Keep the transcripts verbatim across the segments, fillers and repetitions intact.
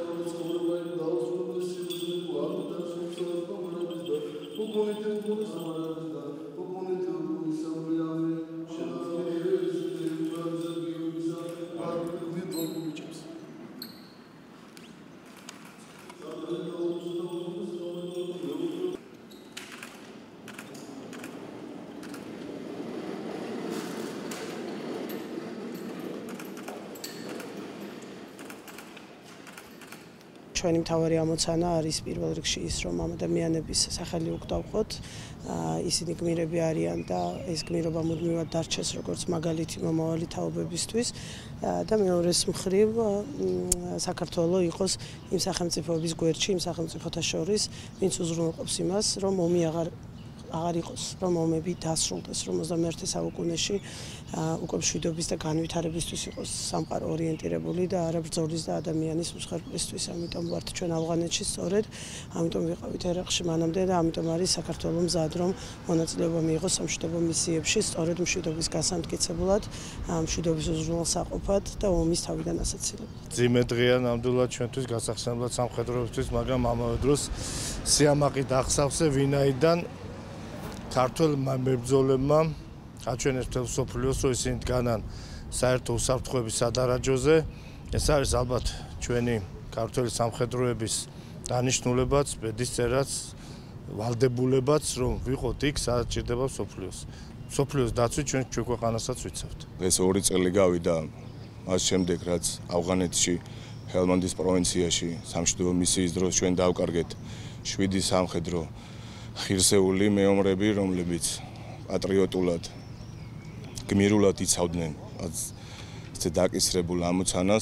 ჩვენი მთავარი ამოცანა არის პირველ რიგში ის, რომ ამ ადამიანების სახელი უგდავყოთ, ისინი გმირები არიან და ეს გმირობა მუდმივად დარჩეს როგორც მაგალითი მომავალი თაობებისთვის და მეორეს მხრივ საქართველო იყოს იმ სახელმწიფოების გვერდში, იმ სახელმწიფოთა შორის, ვინც უზრუნველყოფს იმას, რომ ომი აღარ აღარ იყოს, რომ ომები დასრულდეს, რომ ოცდამეერთე საუკუნეში უკვე მშვიდობის და განვითარებისთვის იყოს სამყარო ორიენტირებული და არა ბრძოლის და ადამიანის მსხვერპლისთვის. ამიტომ ვართ ჩვენ ავღანეთში სწორედ, ამიტომ ვიყავით ერაყში მანამდე და ამიტომ არის საქართველო მზად, რომ მონაწილეობა მიიღოს სამშვიდობო მისიებში, სწორედ მშვიდობის გასამტკიცებლად, მშვიდობის უზრუნველსაყოფად და ომის თავიდან ასაცილებლად. ძიმე დღეა ნამდვილად ჩვენთვის გასახსენებლად სამხედროებისთვის, მაგრამ ამავე დროს სიამაყით ახსავსე, ვინაიდან ქართველმა მებრძოლებმა აჩვენეს მთელ მსოფლიოს, რომ ისინი დგანან საერთო უსაფრთხოების სადარაჯოზე. ეს არის ალბათ ჩვენი ქართველი სამხედროების დანიშნულებაც, ბედისწერაც, ვალდებულებაც, რომ ვიყოთ იქ, სადაც ჭირდება მსოფლიოს. მსოფლიოს დაცვით ჩვენ ჩვენ ქვეყანასაც ვიცავთ. ეს ორი წელი გავიდა მას შემდეგ, რაც ავღანეთში, ჰელმანდის პროვინციაში სამშვიდობო მისიის დროს ჩვენ დავკარგეთ შვიდი სამხედრო ღირსეული მეომრები, რომლებიც პატრიოტულად, გმირულად იცავდნენ ესე დაკისრებულ ამოცანას.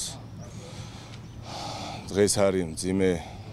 დღეს არის მძიმე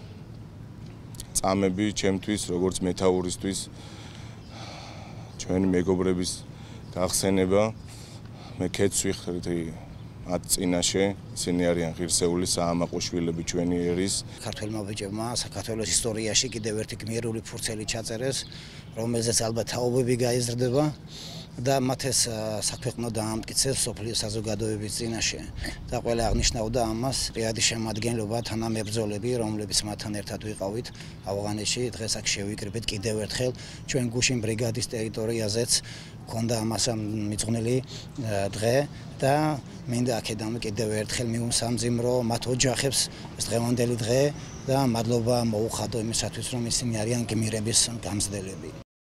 წამები ჩემთვის, როგორც მეთაურისთვის, ჩვენი მეგობრების გახსენება. მე ქეთს ვიხდი მათ წინაშე, ისინი არიან ღირსეული საამაყო შვილები ჩვენი ერის. ქართველმა ბიჭებმა საქართველოს ისტორიაში კიდევ ერთი გმირული ფურცელი ჩაწერეს, რომელზეც ალბათ თაობები გაიზრდება და მათ ეს საქვეყნო დაამტკიცეს მსოფლიო საზოგადოების წინაშე. და ყველა აღნიშნავდა ამას რიადი შემადგენლობა თანამებრძოლები, რომლებიც მათთან ერთად ვიყავით ავღანეთში. დღეს აქ შევიკრიბეთ კიდევ ერთხელ ჩვენ გუშინ ბრიგადის ტერიტორიაზეც ქონდა ამასა მიძღვნილი დღე და მინდა აქედან კიდევ ერთხელ მიუსამძიმრო მათ ოჯახებს ეს დღევანდელი დღე და მადლობა მოუხადო იმისათვის, რომ ისინი არიან გმირების გამზრდელები.